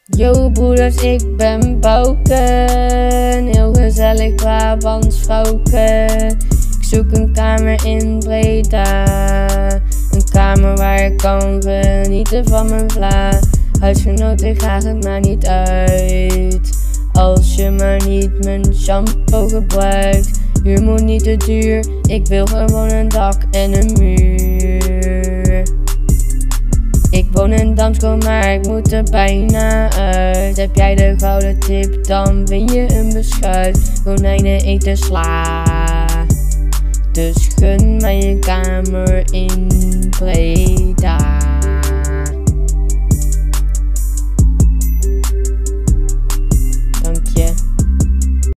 Yo broeders, ik ben Bouke, heel gezellig Brabants vrouwke. Ik zoek een kamer in Breda, een kamer waar ik kan genieten van mijn vla. Huisgenoten, graag het maar niet uit, als je maar niet mijn shampoo gebruikt. Huur moet niet te duur, ik wil gewoon een dak en een muur. Ik woon in Damsko, maar ik moet er bijna uit. Heb jij de gouden tip, dan win je een beschuit. Konijnen eten sla, dus gun mij een kamer in Breda.